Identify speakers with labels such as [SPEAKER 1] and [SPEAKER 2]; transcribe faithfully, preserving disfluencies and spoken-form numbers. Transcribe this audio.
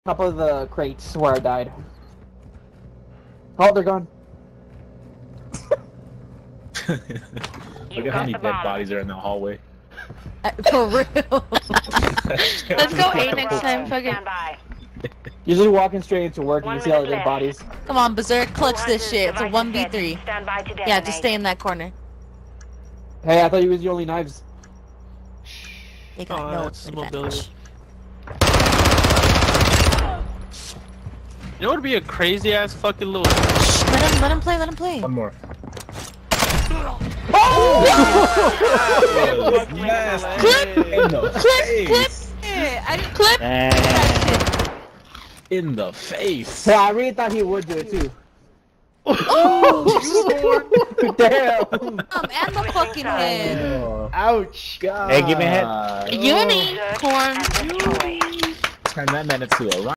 [SPEAKER 1] Top of the crates where I died. Oh, they're gone.
[SPEAKER 2] Look at how many dead bodies are in the hallway.
[SPEAKER 3] Uh, for real. Let's go A next time. Fuck it.
[SPEAKER 1] Usually walking straight into work and you see all the dead bodies.
[SPEAKER 3] Come on, Berserk, clutch this shit. It's a one v three. Yeah, just stay in that corner.
[SPEAKER 1] Hey, I thought you was the only knives.
[SPEAKER 3] They got
[SPEAKER 4] Oh,
[SPEAKER 3] no
[SPEAKER 4] that's
[SPEAKER 3] advantage.
[SPEAKER 4] mobility. You know what would be a crazy ass fucking little.
[SPEAKER 3] Let him, let him play, let him play.
[SPEAKER 2] One more.
[SPEAKER 3] Oh!
[SPEAKER 2] Yes!
[SPEAKER 3] Clip!
[SPEAKER 2] In the
[SPEAKER 3] Clip!
[SPEAKER 2] face!
[SPEAKER 3] Clip! I didn't clip!
[SPEAKER 2] In the face!
[SPEAKER 1] Yeah, I really thought he would do it too.
[SPEAKER 3] Oh!
[SPEAKER 1] Damn!
[SPEAKER 3] Um, and the fucking head.
[SPEAKER 1] Ouch! God.
[SPEAKER 2] Hey, give me a hit.
[SPEAKER 3] Unicorn.
[SPEAKER 2] Turn that man into a